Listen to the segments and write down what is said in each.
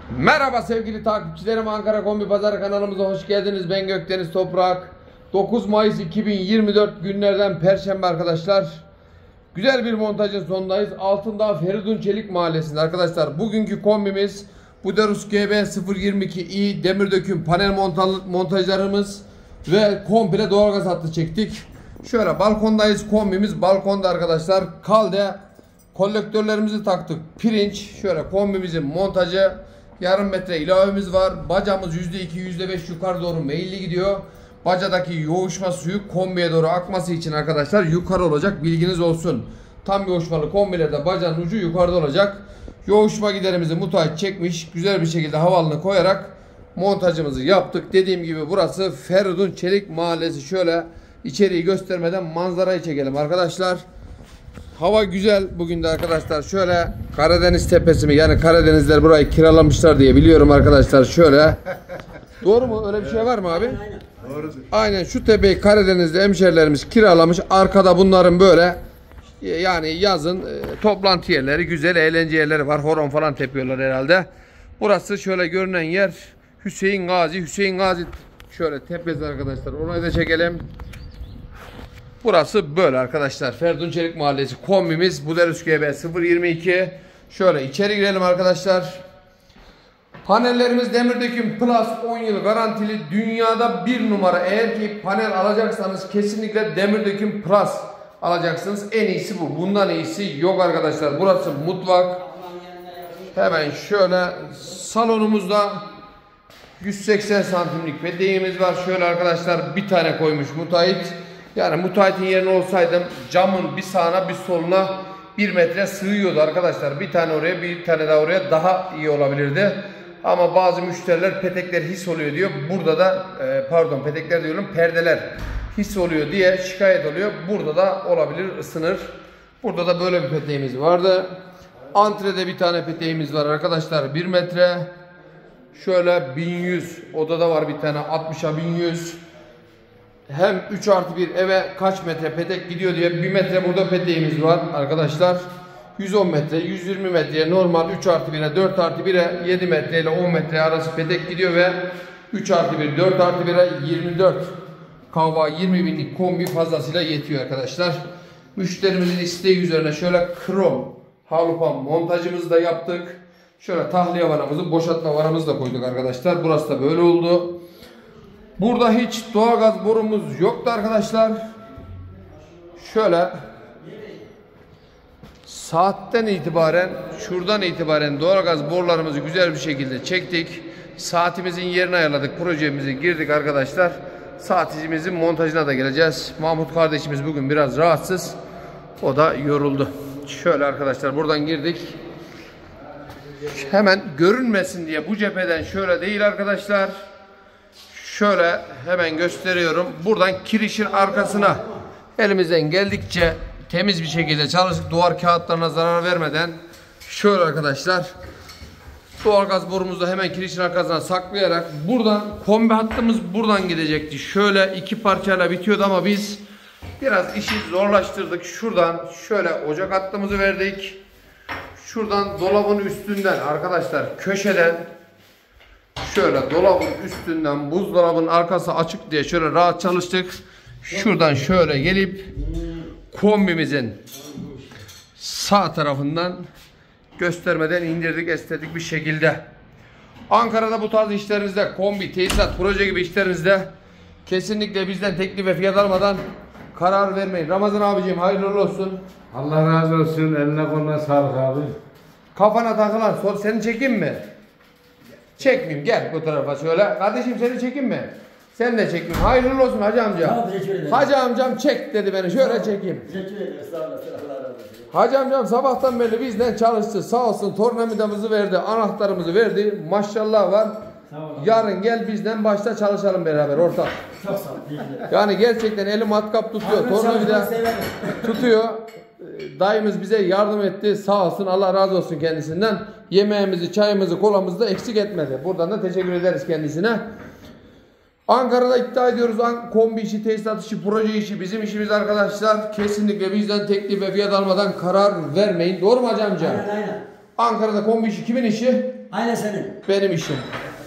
Merhaba sevgili takipçilerim, Ankara Kombi Pazarı kanalımıza hoş geldiniz. Ben Gökdeniz Toprak. 9 Mayıs 2024 günlerden Perşembe arkadaşlar. Güzel bir montajın sonundayız. Altındağ Feridun Çelik Mahallesi'nde arkadaşlar. Bugünkü kombimiz Buderus GB 022i demir döküm panel montajlarımız ve komple doğalgaz hattı çektik. Şöyle balkondayız. Kombimiz balkonda arkadaşlar. Kalde kolektörlerimizi taktık. Pirinç. Şöyle kombimizin montajı. Yarım metre ilavemiz var. Bacamız %2 %5 yukarı doğru meyilli gidiyor. Bacadaki yoğuşma suyu kombiye doğru akması için arkadaşlar yukarı olacak, bilginiz olsun. Tam yoğuşmalı kombilerde bacanın ucu yukarıda olacak. Yoğuşma giderimizi müteahhit çekmiş. Güzel bir şekilde havalını koyarak montajımızı yaptık. Dediğim gibi burası Feridun Çelik Mahallesi. Şöyle içeriği göstermeden manzarayı çekelim arkadaşlar. Hava güzel bugün de arkadaşlar. Şöyle Karadeniz tepesi mi? Yani Karadenizler burayı kiralamışlar diye biliyorum arkadaşlar. Şöyle. Doğru mu? Öyle bir şey var mı abi? Aynen. Doğrudur. Aynen şu tepeyi Karadeniz'de hemşerilerimiz kiralamış. Arkada bunların böyle yani yazın toplantı yerleri, güzel eğlence yerleri var. Horon falan tepiyorlar herhalde. Burası şöyle görünen yer Hüseyin Gazi şöyle tepesi arkadaşlar. Orayı da çekelim. Burası böyle arkadaşlar. Feridun Çelik Mahallesi. Kombimiz Buderus GB 022. Şöyle içeri girelim arkadaşlar. Panellerimiz demir döküm plus 10 yıl garantili. Dünyada bir numara. Eğer ki panel alacaksanız kesinlikle demir döküm plus alacaksınız. En iyisi bu. Bundan iyisi yok arkadaşlar. Burası mutfak. Hemen şöyle salonumuzda 180 santimlik peteğimiz var. Şöyle arkadaşlar bir tane koymuş müteahhit. Yani müteahhitin yerine olsaydım camın bir sağına bir soluna 1 metre sığıyordu arkadaşlar. Bir tane oraya bir tane daha oraya daha iyi olabilirdi. Ama bazı müşteriler petekler his oluyor diyor. Burada da petekler diyorum, perdeler his oluyor diye şikayet oluyor. Burada da olabilir, ısınır. Burada da böyle bir peteğimiz vardı. Antrede bir tane peteğimiz var arkadaşlar, 1 metre. Şöyle 1100 odada var bir tane, 60'a 1100. Hem 3+1 eve kaç metre petek gidiyor diye 1 metre burada peteğimiz var arkadaşlar. 110 metre, 120 metreye normal 3+1'e, 4+1'e 7 metre ile 10 metre arası petek gidiyor ve 3+1, 4+1'e 24 kavga 20 binlik kombi fazlasıyla yetiyor arkadaşlar. Müşterimizin isteği üzerine şöyle krom halupan montajımızı da yaptık. Şöyle tahliye vanamızı, boşaltma vanamızı da koyduk arkadaşlar. Burası da böyle oldu. Burada hiç doğalgaz borumuz yoktu arkadaşlar. Şöyle saatten itibaren, şuradan itibaren doğalgaz borularımızı güzel bir şekilde çektik. Saatimizin yerini ayarladık. Projemize girdik arkadaşlar. Saatimizin montajına da geleceğiz. Mahmut kardeşimiz bugün biraz rahatsız. O da yoruldu. Şöyle arkadaşlar buradan girdik. Hemen görünmesin diye bu cepheden şöyle değil arkadaşlar. Şöyle hemen gösteriyorum. Buradan kirişin arkasına elimizden geldikçe temiz bir şekilde çalıştık. Duvar kağıtlarına zarar vermeden. Şöyle arkadaşlar. Doğalgaz borumuzu hemen kirişin arkasına saklayarak buradan kombi hattımız buradan gidecekti. Şöyle iki parçayla bitiyordu ama biz biraz işi zorlaştırdık. Şuradan şöyle ocak hattımızı verdik. Şuradan dolabın üstünden arkadaşlar köşeden şöyle dolabın üstünden buzdolabının arkası açık diye şöyle rahat çalıştık. Şuradan şöyle gelip kombimizin sağ tarafından göstermeden indirdik estetik bir şekilde. Ankara'da bu tarz işlerinizde, kombi, tesisat, proje gibi işlerinizde kesinlikle bizden teklif ve fiyat almadan karar vermeyin. Ramazan abiciğim hayırlı olsun. Allah razı olsun. Eline koluna sağlık abi. Kafana takılan sor. Seni çekeyim mi? Çekmeyeyim, gel bu tarafa şöyle. Kardeşim seni çekeyim mi? Sen de çekmeyeyim. Hayırlı olsun hacı amca. Tamam, teşekkür ederim. Hacı amcam çek dedi beni. Şöyle çekeyim. Teşekkür ederim. Sağ olasın. Allah razı olsun. Hacı amcam sabahtan beri bizden çalıştı. Sağ olsun tornavidamızı verdi. Anahtarımızı verdi. Maşallah var. Sağ olun. Yarın gel bizden başta çalışalım beraber ortak. Çok sağ ol. Teşekkür ederim. Yani gerçekten eli matkap tutuyor. Abi, Tornavida çalışmayı severim. tutuyor. Dayımız bize yardım etti. Sağ olsun, Allah razı olsun kendisinden. Yemeğimizi, çayımızı, kolamızı da eksik etmedi. Buradan da teşekkür ederiz kendisine. Ankara'da iddia ediyoruz. Kombi işi, tesisat işi, proje işi bizim işimiz arkadaşlar. Kesinlikle bizden teklif ve fiyat almadan karar vermeyin. Doğru mu hacı amca? Aynen aynen. Ankara'da kombi işi kimin işi? Aynen senin. Benim işim.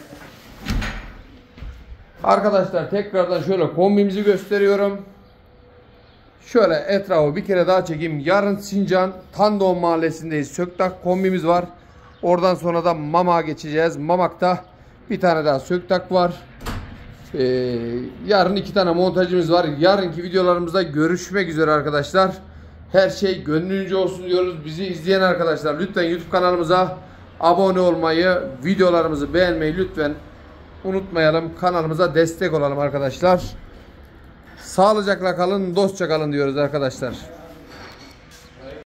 Arkadaşlar tekrardan şöyle kombimizi gösteriyorum. Şöyle etrafı bir kere daha çekeyim. Yarın Sincan Tandoğan Mahallesi'ndeyiz. Söktak kombimiz var. Oradan sonra da Mamak'a geçeceğiz. Mamak'ta bir tane daha Söktak var. Yarın 2 tane montajımız var. Yarınki videolarımızda görüşmek üzere arkadaşlar. Her şey gönlünüzce olsun diyoruz. Bizi izleyen arkadaşlar lütfen YouTube kanalımıza abone olmayı, videolarımızı beğenmeyi lütfen unutmayalım. Kanalımıza destek olalım arkadaşlar. Sağlıcakla kalın, dostça kalın diyoruz arkadaşlar.